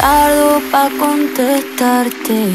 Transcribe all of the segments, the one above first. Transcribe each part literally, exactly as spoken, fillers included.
tardo pa' contestarte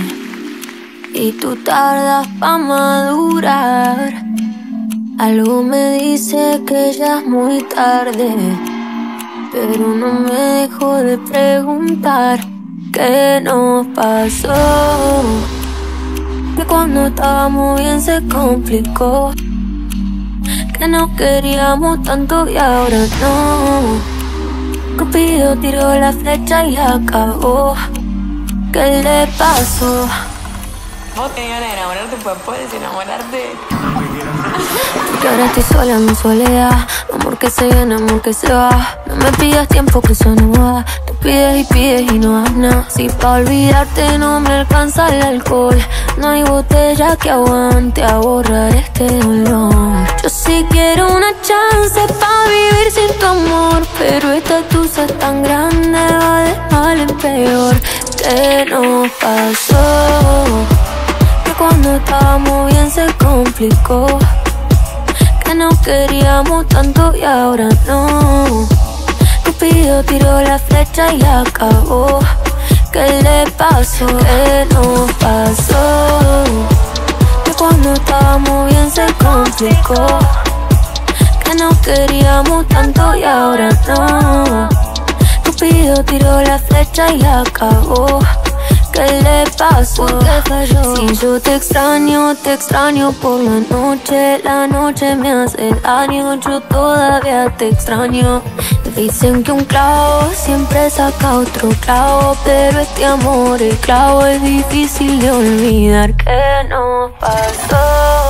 y tú tardas pa' madurar. Algo me dice que ya es muy tarde, pero no me dejo de preguntar qué nos pasó. Que cuando estábamos bien se complicó, que nos queríamos tanto y ahora no. Cupido tiró la flecha y la acabó. ¿Qué le pasó? Vos tenías ganas de enamorarte, pues puedes enamorarte. Porque ahora estoy sola en mi soledad. Amor que se viene, amor que se va. No me pidas tiempo que eso no va. Tú pides y pides y no das nada. Si pa' olvidarte no me alcanza el alcohol, no hay botella que aguante a borrar este dolor. Yo sí quiero una chance pa' vivir sin tu amor, pero esta tusa es tan grande, va de mal en peor. ¿Qué nos pasó? Que cuando estábamos bien se complicó, que nos queríamos tanto y ahora no. Cupido tiró la flecha y acabó. ¿Qué le pasó? ¿Qué nos pasó? Que cuando estábamos bien se complicó, que nos queríamos tanto y ahora no. Cupido tiró la flecha y acabó. ¿Qué le pasó? ¿Qué falló? Si yo te extraño, te extraño por la noche. La noche me hace daño, yo todavía te extraño. Dicen que un clavo siempre saca otro clavo, pero este amor, el clavo, es difícil de olvidar. ¿Qué nos pasó?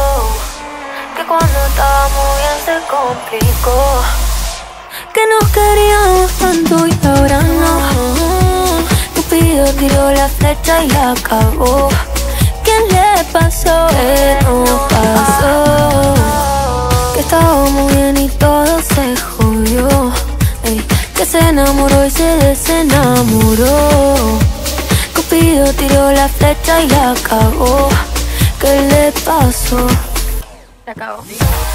Que cuando estábamos bien se complicó, que nos queríamos tanto y ahora no. Cupido tiró la flecha y la acabó. ¿Qué le pasó? ¿Qué nos pasó? Que estábamos bien y todo se jodió. Ey, que se enamoró y se desenamoró. Cupido tiró la flecha y la acabó. ¿Qué le pasó? Se acabó.